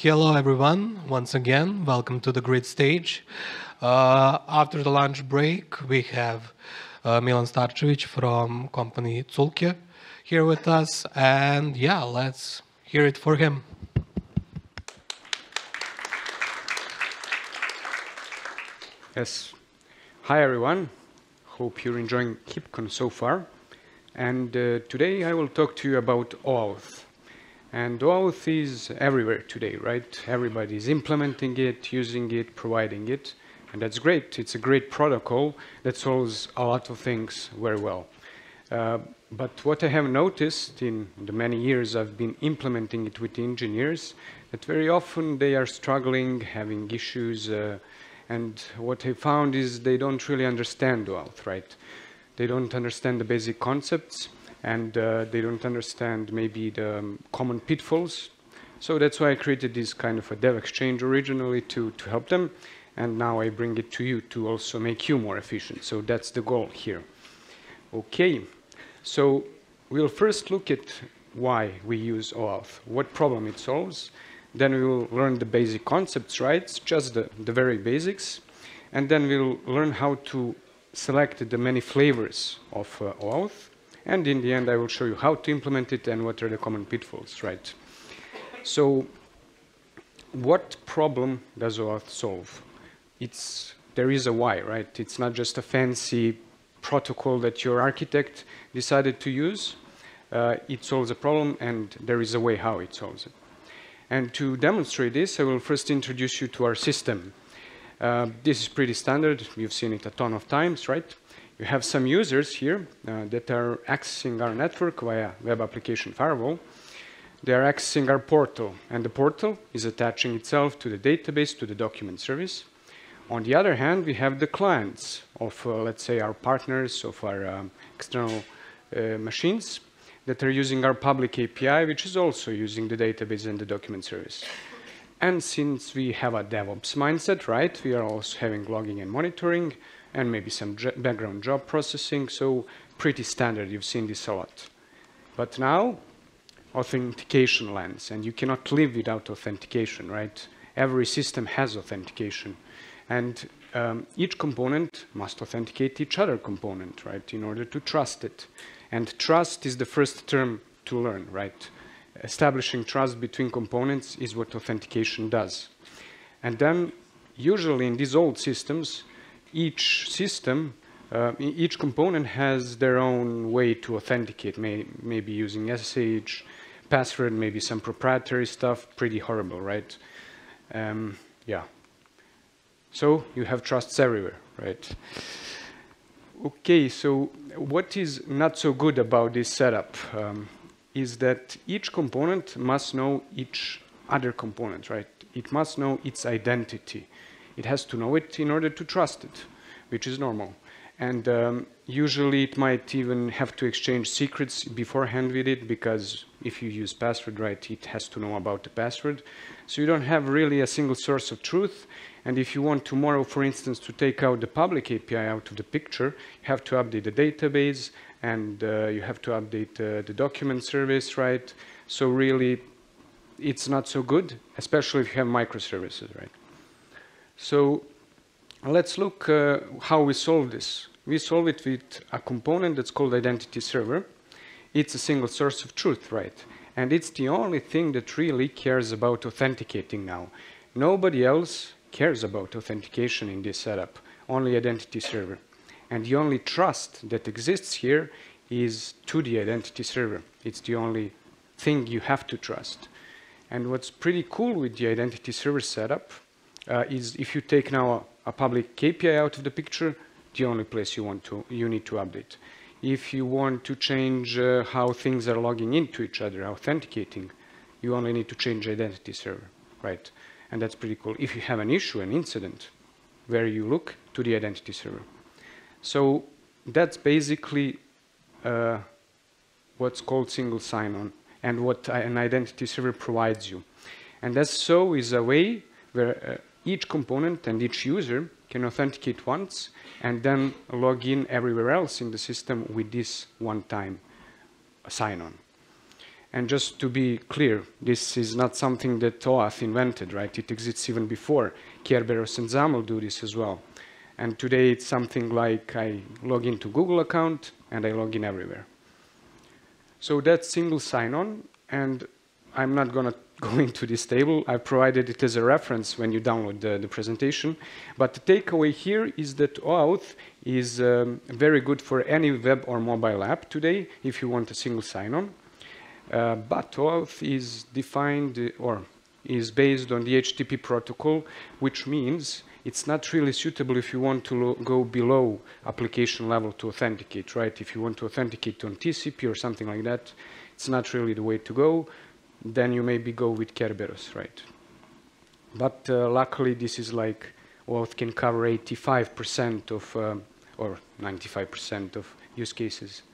Hello everyone, once again, welcome to the grid stage. After the lunch break, we have Milan Starcevic from company Zulke here with us, and yeah, let's hear it for him. Yes. Hi everyone, hope you're enjoying KeepCon so far. And today I will talk to you about OAuth. And OAuth is everywhere today, right? Everybody's implementing it, using it, providing it. And that's great. It's a great protocol that solves a lot of things very well. But what I have noticed in the many years I've been implementing it with engineers, that very often they are struggling, having issues, and what I found is they don't really understand OAuth, right? They don't understand the basic concepts, and they don't understand maybe the common pitfalls. So that's why I created this kind of a dev exchange originally to help them, and now I bring it to you to also make you more efficient. So that's the goal here. Okay, so we'll first look at why we use OAuth, what problem it solves. Then we will learn the basic concepts, right? Just the very basics. And then we'll learn how to select the many flavors of OAuth. And in the end, I will show you how to implement it and what are the common pitfalls, right? So what problem does OAuth solve? There is a why, right? It's not just a fancy protocol that your architect decided to use. It solves a problem, and there is a way how it solves it. And to demonstrate this, I will first introduce you to our system. This is pretty standard. You've seen it a ton of times, right? You have some users here that are accessing our network via web application firewall. They are accessing our portal, and the portal is attaching itself to the database, to the document service. On the other hand, we have the clients of, let's say, our partners, of our external machines that are using our public API, which is also using the database and the document service. And since we have a DevOps mindset, right, we are also having logging and monitoring, and maybe some background job processing, so pretty standard. You've seen this a lot. But now, authentication lands, and you cannot live without authentication, right? Every system has authentication, and each component must authenticate each other component, right, in order to trust it. And trust is the first term to learn, right? Establishing trust between components is what authentication does. And then, usually in these old systems, each component has their own way to authenticate, maybe using SSH, password, maybe some proprietary stuff, pretty horrible, right? Yeah. So you have trusts everywhere, right? Okay, so what is not so good about this setup is that each component must know each other component, right? It must know its identity. It has to know it in order to trust it, which is normal. And usually it might even have to exchange secrets beforehand with it, because if you use password, right, it has to know about the password. So you don't have really a single source of truth. And if you want tomorrow, for instance, to take out the public API out of the picture, you have to update the database, and you have to update the document service, right? So really, it's not so good, especially if you have microservices, right? So let's look how we solve this. We solve it with a component that's called identity server. It's a single source of truth, right? And it's the only thing that really cares about authenticating now. Nobody else cares about authentication in this setup, only identity server. And the only trust that exists here is to the identity server. It's the only thing you have to trust. And what's pretty cool with the identity server setup is if you take now a public API out of the picture, the only place you need to update. If you want to change how things are logging into each other, authenticating, you only need to change identity server, right? And that's pretty cool. If you have an issue, an incident, where you look to the identity server. So that's basically what's called single sign-on and what an identity server provides you. And that so is a way where each component and each user can authenticate once and then log in everywhere else in the system with this one-time sign-on. And just to be clear, this is not something that OAuth invented, right? It exists even before. Kerberos and XAML do this as well. And today it's something like I log into Google account and I log in everywhere. So that's single sign-on, and I'm not going to go into this table. I provided it as a reference when you download the presentation. But the takeaway here is that OAuth is very good for any web or mobile app today if you want a single sign-on. But OAuth is defined or is based on the HTTP protocol, which means it's not really suitable if you want to go below application level to authenticate, right? If you want to authenticate on TCP or something like that, it's not really the way to go. Then you maybe go with Kerberos, right? But luckily, this is like OAuth can cover 85% of, or 95% of use cases.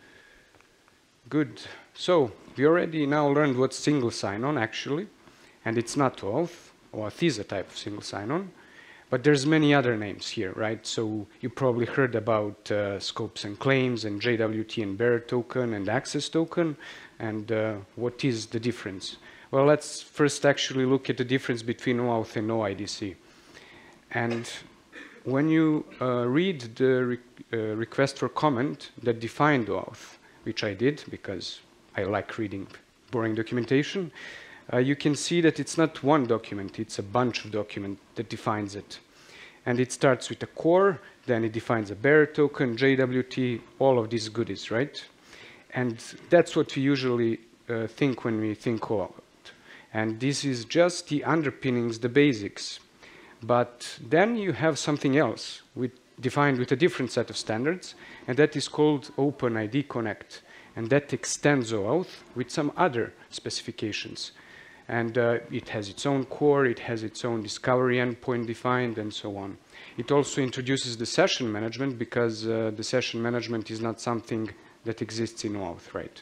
Good. So we already now learned what's single sign-on, actually. And it's not OAuth. OAuth is a type of single sign-on. But there's many other names here, right? So you probably heard about scopes and claims and JWT and bearer token and access token. And what is the difference? Well, let's first actually look at the difference between OAuth and OIDC. And when you read the request for comment that defined OAuth, which I did because I like reading boring documentation, you can see that it's not one document, it's a bunch of documents that defines it. And it starts with a core, then it defines a bearer token, JWT, all of these goodies, right? And that's what we usually think when we think OAuth. And this is just the underpinnings, the basics. But then you have something else defined with a different set of standards, and that is called OpenID Connect. And that extends OAuth with some other specifications. And it has its own core, it has its own discovery endpoint defined, and so on. It also introduces the session management, because the session management is not something that exists in OAuth, right?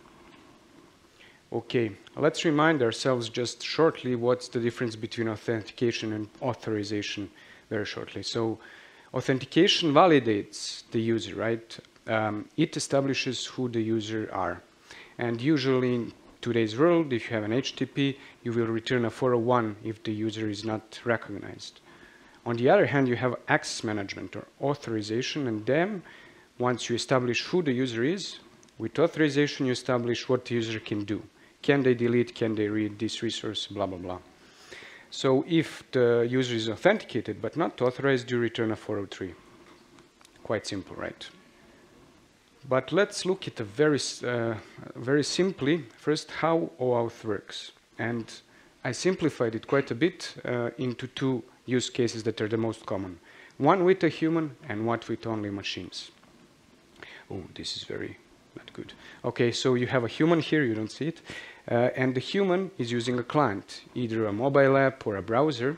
Okay, let's remind ourselves just shortly what's the difference between authentication and authorization very shortly. So authentication validates the user, right? It establishes who the user are. And usually in today's world, if you have an HTTP, you will return a 401 if the user is not recognized. On the other hand, you have access management or authorization, and then once you establish who the user is, with authorization you establish what the user can do. Can they delete, can they read this resource, blah, blah, blah. So if the user is authenticated but not authorized, you return a 403. Quite simple, right? But let's look at a very simply, first, how OAuth works. And I simplified it quite a bit into two use cases that are the most common. One with a human and one with only machines. Oh, this is very not good. Okay, so you have a human here, you don't see it. And the human is using a client, either a mobile app or a browser.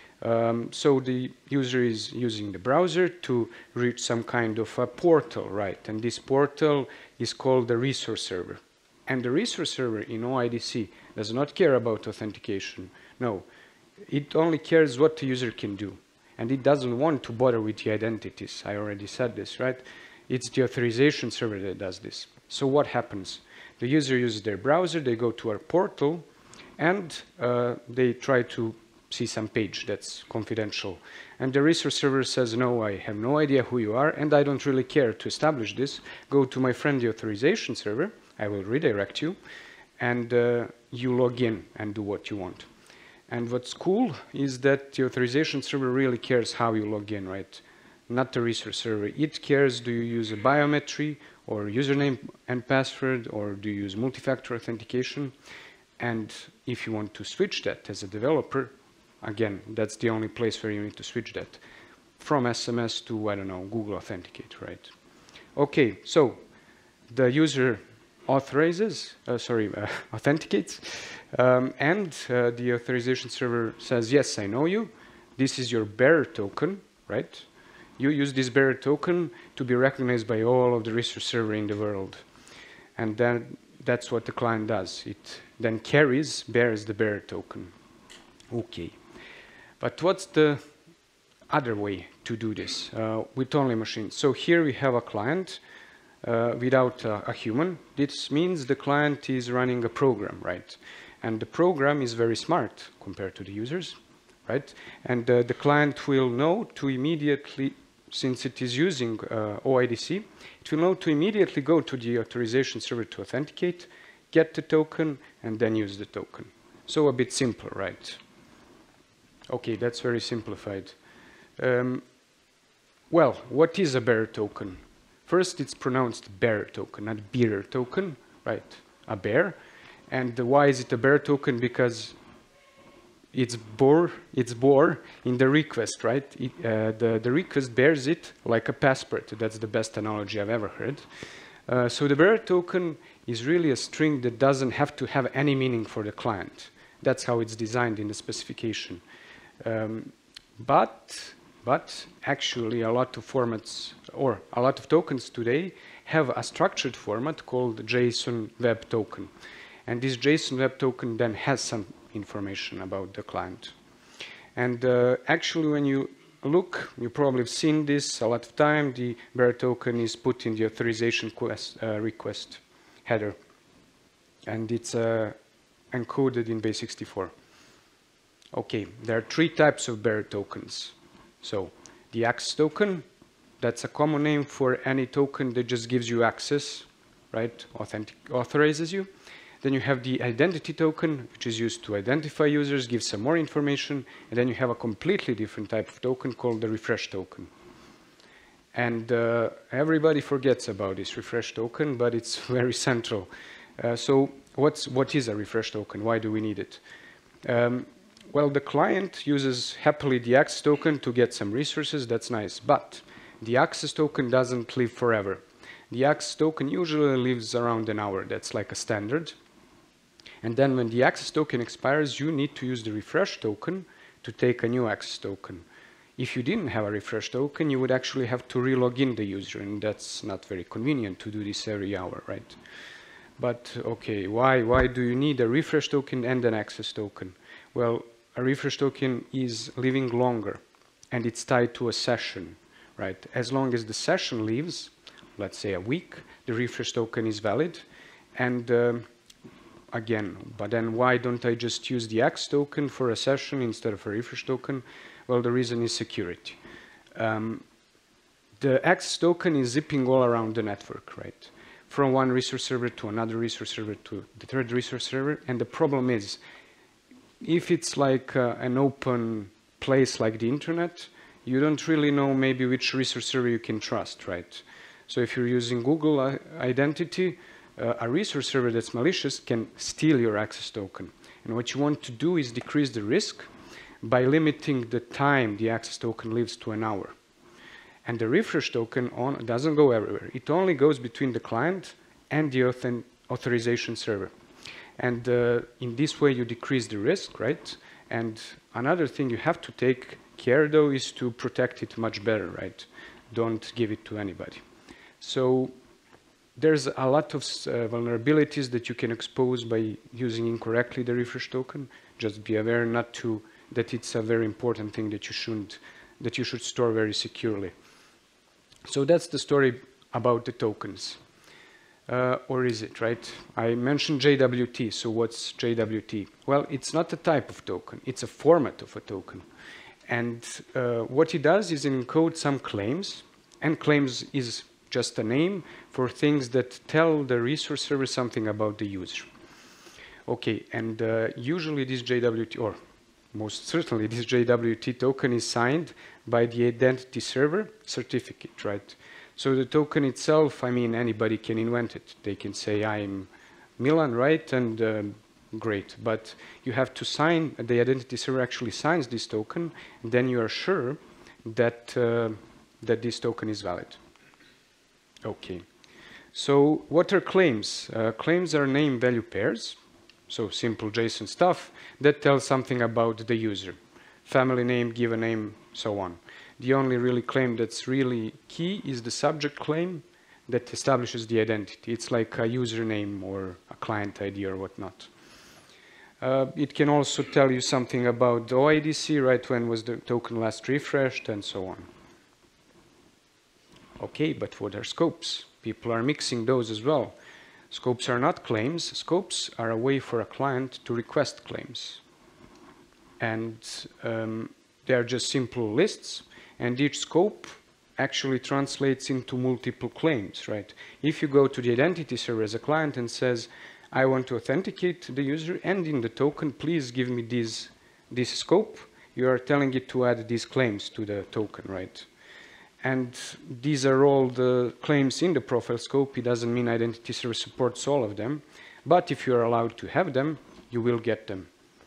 So the user is using the browser to reach some kind of a portal, right? And this portal is called the resource server. And the resource server in OIDC does not care about authentication. No, it only cares what the user can do. And it doesn't want to bother with the identities. I already said this, right? It's the authorization server that does this. So what happens? The user uses their browser, they go to our portal, and they try to see some page that's confidential. And the resource server says, no, I have no idea who you are, and I don't really care to establish this. Go to my friend, the authorization server. I will redirect you, and you log in and do what you want. And what's cool is that the authorization server really cares how you log in, right? Not the resource server. It cares, do you use a biometry or username and password, or do you use multi-factor authentication? And if you want to switch that as a developer, again, that's the only place where you need to switch that. From SMS to, I don't know, Google Authenticate, right? Okay, so the user authenticates, and the authorization server says, yes, I know you. This is your bearer token, right? You use this bearer token to be recognized by all of the resource server in the world. And then that's what the client does. It then bears the bearer token. Okay. But what's the other way to do this with only machines? So here we have a client, without a human. This means the client is running a program, right? And the program is very smart compared to the users, right? And the client will know to immediately, since it is using OIDC, it will know to immediately go to the authorization server to authenticate, get the token, and then use the token. So a bit simpler, right? Okay, that's very simplified. Well, what is a bearer token? First, it's pronounced bearer token, not bearer token, right? A bear. And why is it a bearer token? Because it's bore in the request, right? The request bears it like a passport. That's the best analogy I've ever heard. So the bearer token is really a string that doesn't have to have any meaning for the client. That's how it's designed in the specification. But actually a lot of formats or a lot of tokens today have a structured format called JSON Web Token. And this JSON Web Token then has some information about the client. And actually when you look, you probably have seen this a lot of time, the bearer token is put in the authorization request header. And it's encoded in base64. Okay, there are three types of bearer tokens. So the access token, that's a common name for any token that just gives you access, right? Authorizes you. Then you have the identity token, which is used to identify users, give some more information. And then you have a completely different type of token called the refresh token. And everybody forgets about this refresh token, but it's very central. So what is a refresh token? Why do we need it? Well, the client uses happily the access token to get some resources. That's nice. But the access token doesn't live forever. The access token usually lives around an hour. That's like a standard. And then when the access token expires, you need to use the refresh token to take a new access token. If you didn't have a refresh token, you would actually have to re-log in the user, and that's not very convenient to do this every hour, right? But okay, why do you need a refresh token and an access token? Well, a refresh token is living longer, and it's tied to a session, right? As long as the session lives, let's say a week, the refresh token is valid. And again, but then why don't I just use the access token for a session instead of a refresh token? Well, the reason is security. The access token is zipping all around the network, right? From one resource server to another resource server to the third resource server. And the problem is, if it's like an open place like the internet, you don't really know maybe which resource server you can trust, right? So if you're using Google Identity, a resource server that's malicious can steal your access token. And what you want to do is decrease the risk by limiting the time the access token lives to an hour. And the refresh token doesn't go everywhere. It only goes between the client and the authorization server. And in this way, you decrease the risk, right? And another thing you have to take care, though, is to protect it much better, right? Don't give it to anybody. So there's a lot of vulnerabilities that you can expose by using incorrectly the refresh token. Just be aware that it's a very important thing that you should store very securely. So that's the story about the tokens. Or is it, right? I mentioned JWT, so what's JWT? Well, it's not a type of token, it's a format of a token. And what it does is encode some claims, and claims is just a name for things that tell the resource server something about the user. Okay, and usually this JWT, or most certainly this JWT token is signed by the identity server certificate, right? So the token itself, I mean, anybody can invent it. They can say, I'm Milan, right? And great. But you have to sign, the identity server actually signs this token, and then you are sure that, that this token is valid. Okay. So what are claims? Claims are name value pairs. So simple JSON stuff that tells something about the user. Family name, given name, so on. The only really claim that's really key is the subject claim that establishes the identity. It's like a username or a client ID or whatnot. It can also tell you something about the OIDC, right? When was the token last refreshed and so on. Okay, but what are scopes? People are mixing those as well. Scopes are not claims. Scopes are a way for a client to request claims. And they are just simple lists, and each scope actually translates into multiple claims, right? If you go to the identity server as a client and says, I want to authenticate the user, and in the token, please give me this scope, you are telling it to add these claims to the token, right? And these are all the claims in the profile scope. It doesn't mean identity server supports all of them, but if you're allowed to have them, you will get them.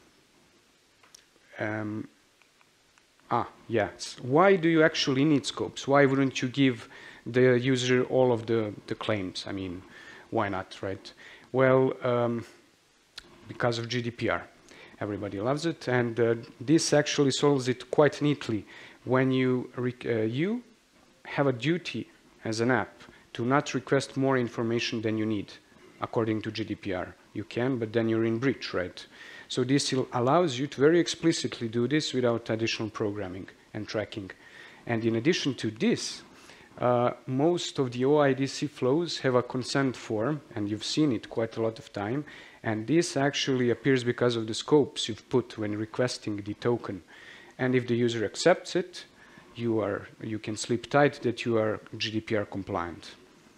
Yes. Why do you actually need scopes? Why wouldn't you give the user all of the claims? I mean, why not, right? Well, because of GDPR. Everybody loves it, and this actually solves it quite neatly. When you have a duty as an app to not request more information than you need, according to GDPR. You can, but then you're in breach, right? So this allows you to very explicitly do this without additional programming and tracking. And in addition to this, most of the OIDC flows have a consent form, and you've seen it quite a lot of time. And this actually appears because of the scopes you've put when requesting the token. And if the user accepts it, you can sleep tight that you are GDPR compliant.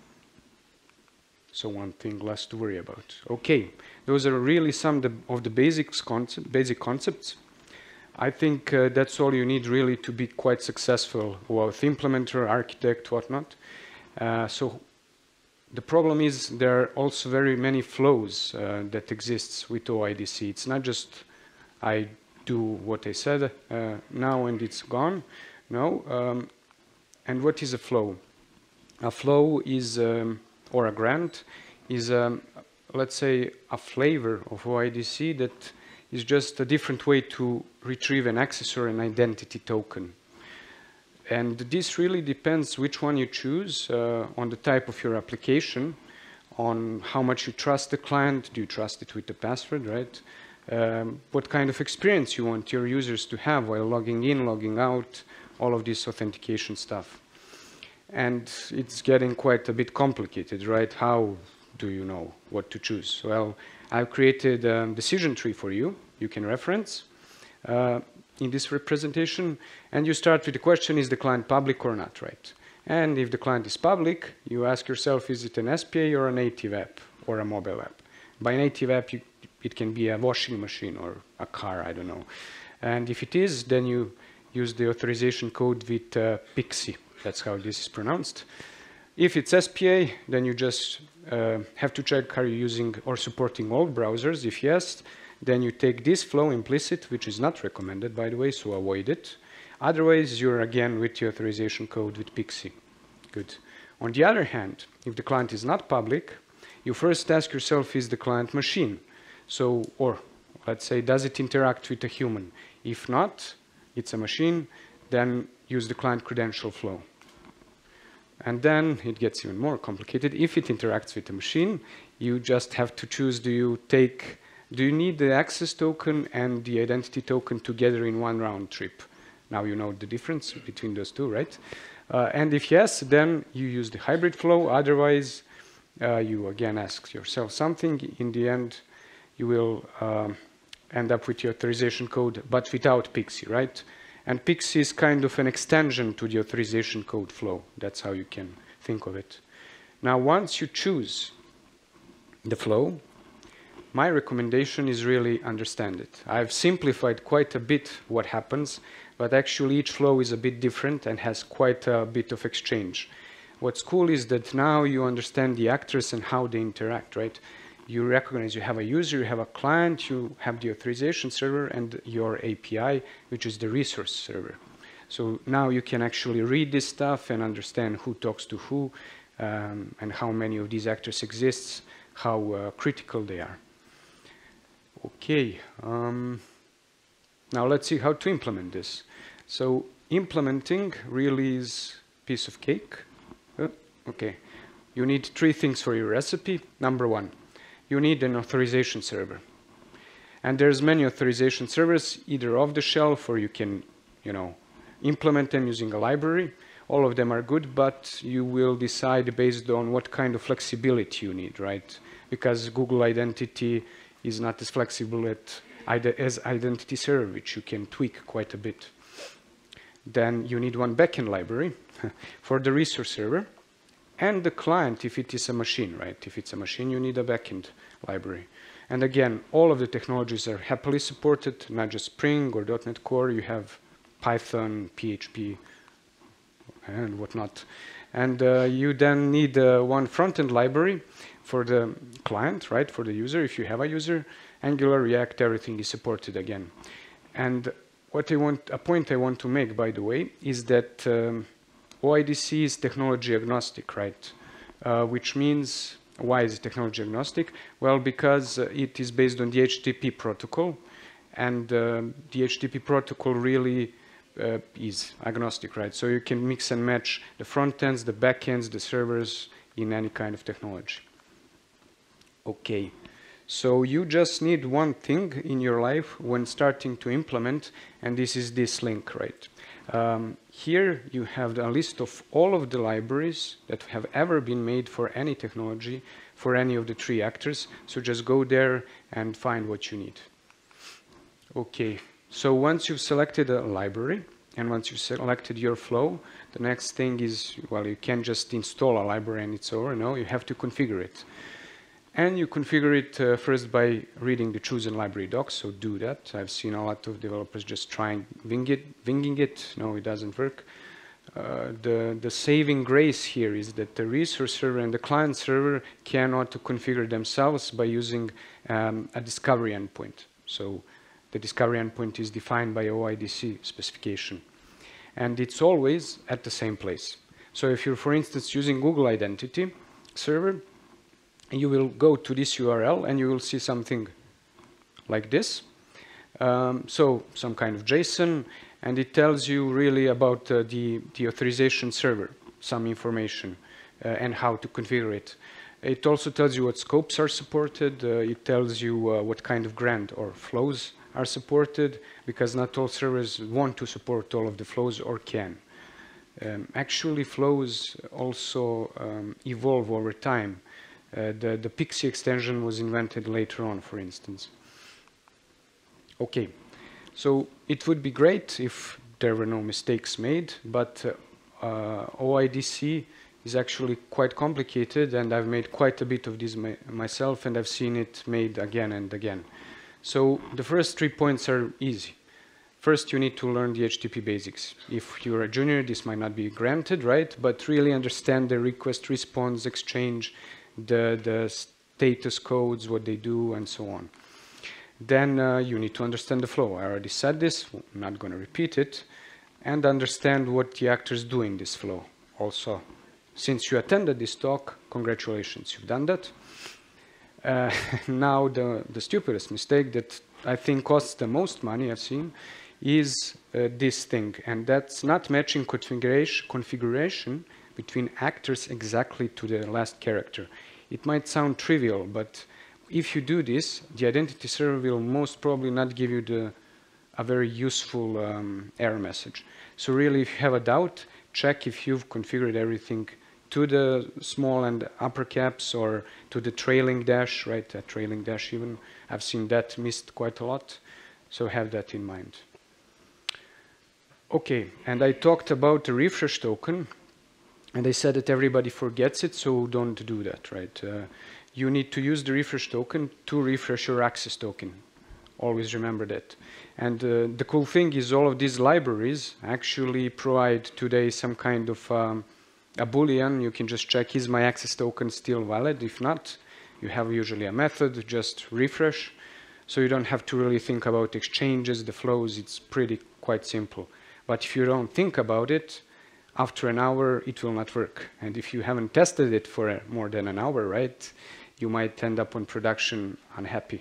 So one thing less to worry about. Okay, those are really some of the basic concepts. I think that's all you need really to be quite successful OAuth implementer, architect, whatnot. So the problem is there are also very many flows that exists with OIDC. It's not just I do what I said now and it's gone. No. And what is a flow? A flow is, or a grant, is, let's say, a flavor of OIDC that is just a different way to retrieve an access or an identity token. And this really depends which one you choose on the type of your application, on how much you trust the client. Do you trust it with the password, right? What kind of experience you want your users to have while logging in, logging out, all of this authentication stuff. And it's getting quite a bit complicated, right? How do you know what to choose? Well, I've created a decision tree for you. You can reference in this representation. And you start with the question, is the client public or not, right? And if the client is public, you ask yourself, is it an SPA or a native app or a mobile app? By native app, it can be a washing machine or a car, I don't know. And if it is, then you use the authorization code with PXI. That's how this is pronounced. If it's SPA, then you just have to check, are you using or supporting all browsers? If yes, then you take this flow implicit, which is not recommended, by the way, so avoid it. Otherwise, you're again with the authorization code with PXI. Good. On the other hand, if the client is not public, you first ask yourself, is the client machine? So, or let's say, does it interact with a human? If not, it's a machine, then use the client credential flow. And then it gets even more complicated. If it interacts with a machine, you just have to choose, do you need the access token and the identity token together in one round trip? Now you know the difference between those two, right? And if yes, then you use the hybrid flow. Otherwise, you again ask yourself something. In the end, you will end up with the authorization code, but without PXI, right? And PXI is kind of an extension to the authorization code flow. That's how you can think of it. Now, once you choose the flow, my recommendation is really understand it. I've simplified quite a bit what happens, but actually each flow is a bit different and has quite a bit of exchange. What's cool is that now you understand the actors and how they interact, right? You recognize you have a user, you have a client, you have the authorization server and your API, which is the resource server. So now you can actually read this stuff and understand who talks to who and how many of these actors exists, how critical they are. Okay, now let's see how to implement this. So implementing really is a piece of cake. Okay, you need 3 things for your recipe. Number 1. You need an authorization server. And there's many authorization servers, either off the shelf or you can, implement them using a library, All of them are good, but you will decide based on what kind of flexibility you need, right? Because Google Identity is not as flexible as Identity Server, which you can tweak quite a bit. Then you need one backend library for the resource server, and the client if it is a machine, right? If it's a machine, you need a backend library. And again, all of the technologies are happily supported, not just Spring or .NET Core. You have Python, PHP, and whatnot. And you then need one front-end library for the client, right? For the user, if you have a user. Angular, React, everything is supported again. And a point I want to make, by the way, is that OIDC is technology agnostic, right? Which means, why is it technology agnostic? Well, because it is based on the HTTP protocol, and the HTTP protocol really is agnostic, right? So you can mix and match the front ends, the back ends, the servers in any kind of technology. Okay, so you just need one thing in your life when starting to implement, and this is this link, right? Here you have a list of all of the libraries that have ever been made for any technology, for any of the three actors. So just go there and find what you need. Okay, so once you've selected a library and once you've selected your flow, the next thing is, well, you can't just install a library and it's over. No, you have to configure it. And you configure it first by reading the chosen library docs, so do that. I've seen a lot of developers just trying winging it. No, it doesn't work. The saving grace here is that the resource server and the client server cannot configure themselves by using a discovery endpoint. So the discovery endpoint is defined by OIDC specification. And it's always at the same place. So if you're, for instance, using Google Identity Server, you will go to this URL and you will see something like this. So some kind of JSON, and it tells you really about the authorization server, some information, and how to configure it. It also tells you what scopes are supported. It tells you what kind of grant or flows are supported, because not all servers want to support all of the flows or can. Actually, flows also evolve over time. The Pixie extension was invented later on, for instance. Okay, so it would be great if there were no mistakes made, but OIDC is actually quite complicated, and I've made quite a bit of this myself, and I've seen it made again and again. So the first 3 points are easy. First, you need to learn the HTTP basics. If you're a junior, this might not be granted, right? But really understand the request response exchange, the status codes, what they do, and so on. Then you need to understand the flow. I already said this, I'm not going to repeat it, and understand what the actors do in this flow. Also, since you attended this talk, congratulations, you've done that. Now the stupidest mistake that I think costs the most money I've seen is this thing, and that's not matching configuration between actors exactly to the last character. It might sound trivial, but if you do this, the identity server will most probably not give you a very useful error message. So really, if you have a doubt, check if you've configured everything to the small and upper caps or to the trailing dash, right? A trailing dash even. I've seen that missed quite a lot, so have that in mind. Okay, and I talked about the refresh token, and I said that everybody forgets it, so don't do that, right? You need to use the refresh token to refresh your access token. Always remember that. And the cool thing is all of these libraries actually provide today some kind of a boolean. You can just check, is my access token still valid? If not, you have usually a method, just refresh. So you don't have to really think about exchanges, the flows, it's quite simple. But if you don't think about it, after an hour, it will not work. And if you haven't tested it for more than an hour, right, you might end up on production unhappy.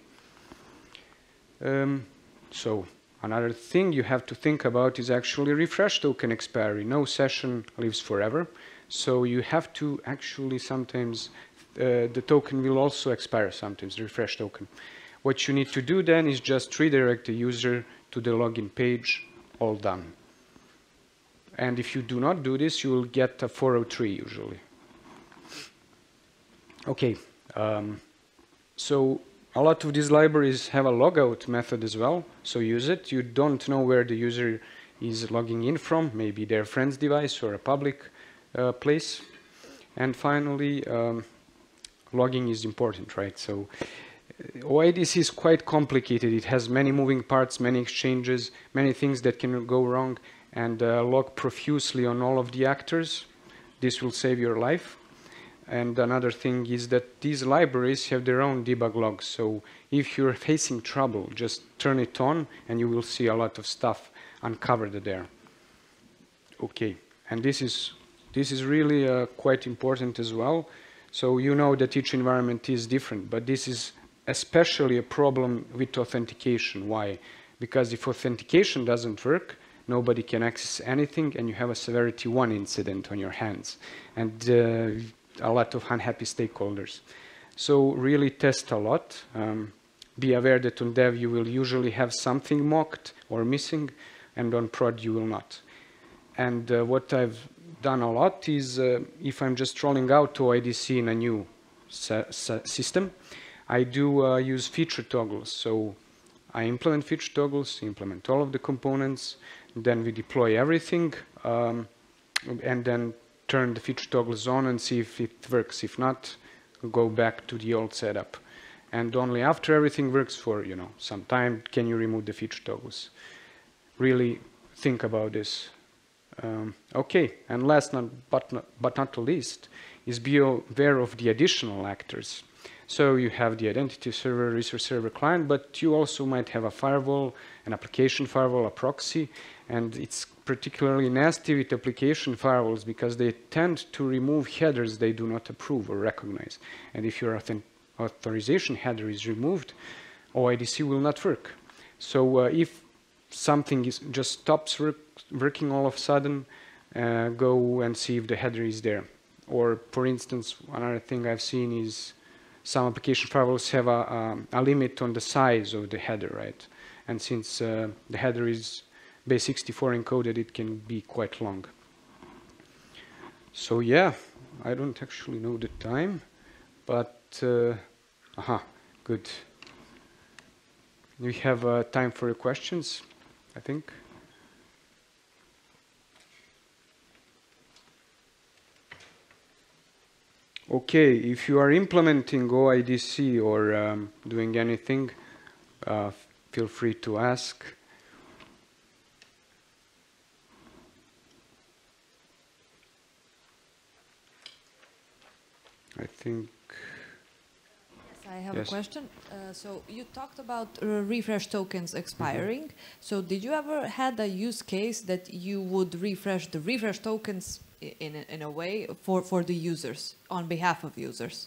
So another thing you have to think about is actually refresh token expiry. No session lives forever. So you have to actually sometimes, the token will also expire sometimes, the refresh token. What you need to do then is just redirect the user to the login page, all done. And if you do not do this, you will get a 403 usually. Okay, so a lot of these libraries have a logout method as well, so use it. You don't know where the user is logging in from, maybe their friend's device or a public place. And finally, logging is important, right? So OIDC is quite complicated. It has many moving parts, many exchanges, many things that can go wrong, and log profusely on all of the actors. This will save your life. And another thing is that these libraries have their own debug logs. So if you're facing trouble, just turn it on and you will see a lot of stuff uncovered there. Okay, and this is really quite important as well. So you know that each environment is different, but this is especially a problem with authentication. Why? Because if authentication doesn't work, nobody can access anything, and you have a severity 1 incident on your hands. And a lot of unhappy stakeholders. So really test a lot. Be aware that on dev you will usually have something mocked or missing, and on prod you will not. And what I've done a lot is if I'm just rolling out OIDC in a new system, I do use feature toggles. So I implement feature toggles, implement all of the components, then we deploy everything, and then turn the feature toggles on and see if it works. If not, go back to the old setup. And only after everything works for some time can you remove the feature toggles. Really think about this. Okay, and last but not least is be aware of the additional actors. So you have the identity server, resource server client, but you also might have a firewall, an application firewall, a proxy, and it's particularly nasty with application firewalls because they tend to remove headers they do not approve or recognize. And if your authorization header is removed, OIDC will not work. So if something just stops working all of a sudden, go and see if the header is there. Or for instance, another thing I've seen is some application firewalls have a limit on the size of the header, right? And since the header is base64 encoded, it can be quite long. So yeah, I don't actually know the time, but good. We have time for your questions, I think. Okay, if you are implementing OIDC or doing anything, feel free to ask. I think. Yes, I have a question. So you talked about refresh tokens expiring. So did you ever had a use case that you would refresh the refresh tokens in a way for the users, on behalf of users?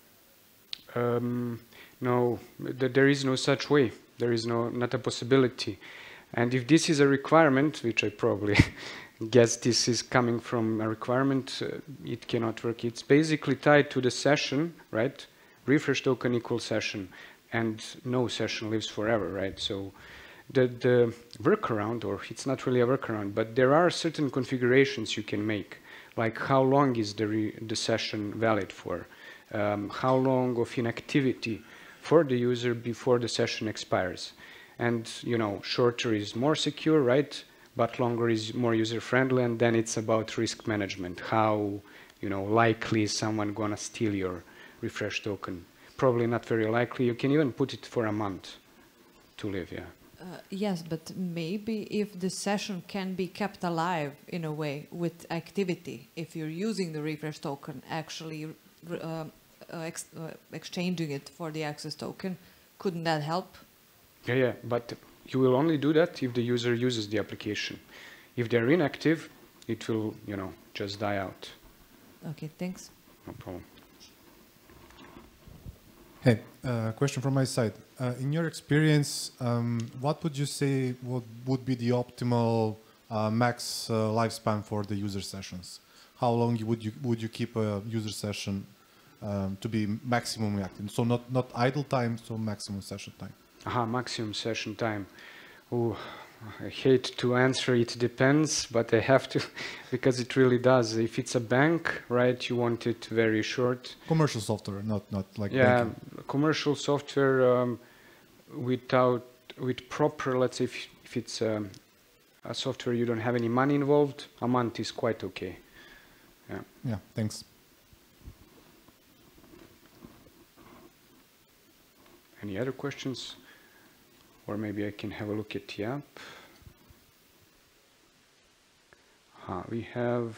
No, there is no such way. There is not a possibility. And if this is a requirement, which I probably guess this is coming from a requirement, it cannot work. It's basically tied to the session, right? Refresh token equals session, and no session lives forever, right? So the workaround, or it's not really a workaround, but there are certain configurations you can make, like how long is the session valid for, how long of inactivity for the user before the session expires. And shorter is more secure, right? But longer is more user-friendly, and then it's about risk management. How likely is someone gonna steal your refresh token? Probably not very likely. You can even put it for a month to live, yeah. Yes, but maybe if the session can be kept alive in a way with activity, if you're using the refresh token, actually exchanging it for the access token, couldn't that help? Yeah, but you will only do that if the user uses the application. If they're inactive, it will, just die out. Okay, thanks. No problem. Hey, question from my side. In your experience, what would you say would be the optimal max lifespan for the user sessions? How long would you keep a user session to be maximum active? So not idle time, so maximum session time. Maximum session time. Oh, I hate to answer, it depends, but I have to, because it really does. If it's a bank, right, you want it very short. Commercial software, not like yeah, banking. Commercial software with proper, let's say, if it's a software you don't have any money involved, a month is quite okay. Yeah. Yeah, thanks. Any other questions? Or maybe I can have a look at the app. We have...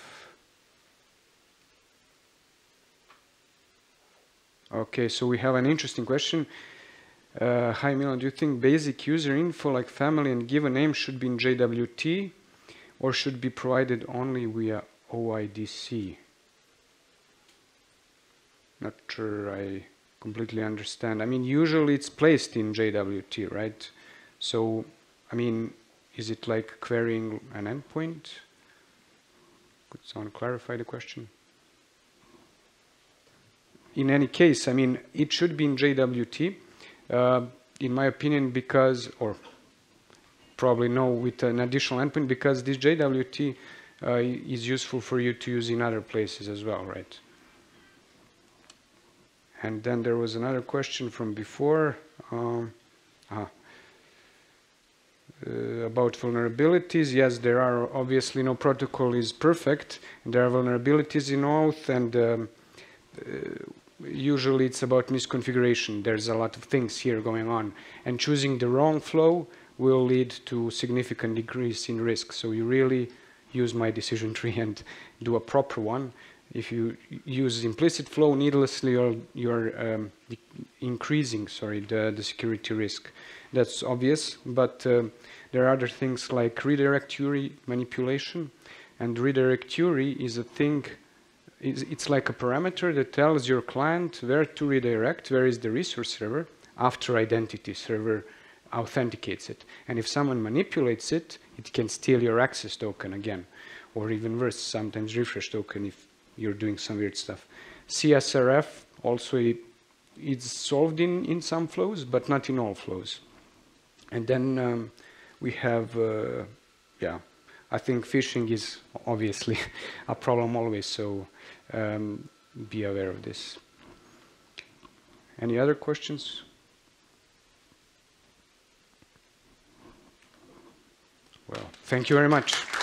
Okay, so we have an interesting question. Hi Milan, do you think basic user info like family and given name should be in JWT or should be provided only via OIDC? Not sure I completely understand. I mean, usually it's placed in JWT, right? So, I mean, is it like querying an endpoint? Could someone clarify the question? In any case, I mean, it should be in JWT, in my opinion, because, or probably no, with an additional endpoint, because this JWT is useful for you to use in other places as well, right? And then there was another question from before about vulnerabilities. Yes, there are obviously no protocol is perfect. There are vulnerabilities in OAuth, and usually it's about misconfiguration. There's a lot of things here going on, and choosing the wrong flow will lead to significant decrease in risk. So you really use my decision tree and do a proper one. If you use implicit flow needlessly, you're increasing, the security risk. That's obvious, but there are other things like redirect URI manipulation, and redirect URI is a thing. It's like a parameter that tells your client where to redirect, where is the resource server, after identity server authenticates it. And if someone manipulates it, it can steal your access token again, or even worse, sometimes refresh token if you're doing some weird stuff. CSRF also is solved in some flows, but not in all flows. And then we have, I think phishing is obviously a problem always, so be aware of this. Any other questions? Well, thank you very much.